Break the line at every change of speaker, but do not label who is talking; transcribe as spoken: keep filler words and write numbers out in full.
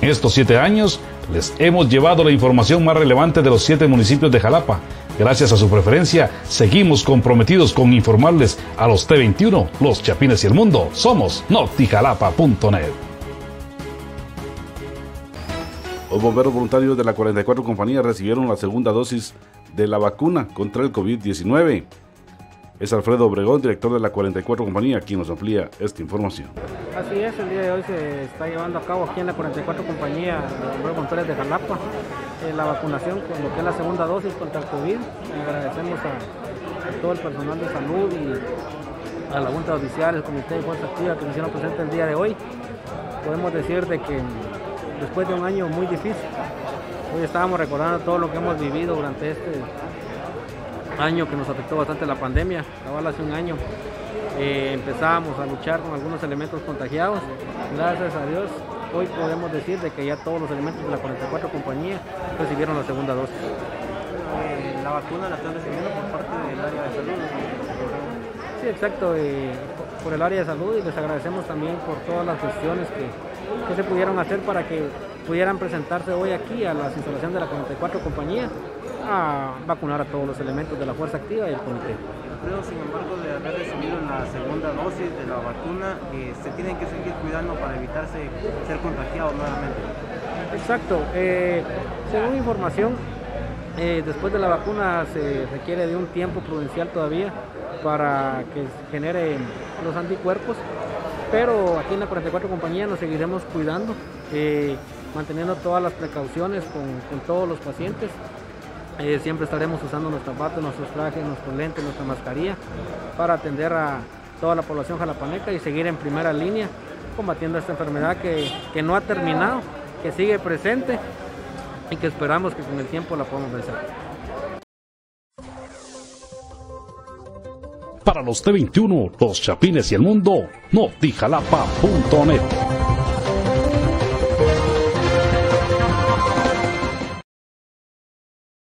estos siete años les hemos llevado la información más relevante de los siete municipios de Jalapa. Gracias a su preferencia, seguimos comprometidos con informarles a los T veintiuno, los Chapines y el mundo. Somos Notijalapa punto net. Los bomberos voluntarios de la cuarenta y cuatro compañía recibieron la segunda dosis de la vacuna contra el COVID diecinueve. Es Alfredo Obregón, director de la cuarenta y cuatro compañía, quien nos amplía esta información.
Así es, el día de hoy se está llevando a cabo aquí en la cuarenta y cuatro compañía de bomberos voluntarios de Jalapa eh, la vacunación con lo que es la segunda dosis contra el COVID. Y agradecemos a, a todo el personal de salud y a la Junta Oficial, el Comité de Fuerza Activa que nos hicieron presente el día de hoy. Podemos decir de que después de un año muy difícil, hoy estábamos recordando todo lo que hemos vivido durante este año que nos afectó bastante la pandemia. Cabal hace un año eh, empezábamos a luchar con algunos elementos contagiados. Gracias a Dios, hoy podemos decir de que ya todos los elementos de la cuarenta y cuatro compañía recibieron la segunda dosis.
Eh, la vacuna la están recibiendo por parte del área de salud.
Sí, exacto, eh, por el área de salud, y les agradecemos también por todas las gestiones que, que se pudieron hacer para que pudieran presentarse hoy aquí a las instalaciones de la cuarenta y cuatro compañía a vacunar a todos los elementos de la Fuerza Activa y el Comité.
Pero sin embargo, de haber recibido la segunda dosis de la vacuna, eh, se tienen que seguir cuidando para evitarse ser contagiados nuevamente.
Exacto, eh, según información, eh, después de la vacuna se requiere de un tiempo prudencial todavía para que genere los anticuerpos, pero aquí en la cuarenta y cuatro compañía nos seguiremos cuidando, eh, manteniendo todas las precauciones con, con todos los pacientes. Eh, siempre estaremos usando nuestros zapatos, nuestros trajes, nuestros lentes, nuestra mascarilla para atender a toda la población jalapaneca y seguir en primera línea combatiendo esta enfermedad que, que no ha terminado, que sigue presente y que esperamos que con el tiempo la podamos vencer.
Para los T veintiuno, los Chapines y el mundo, Notijalapa punto net.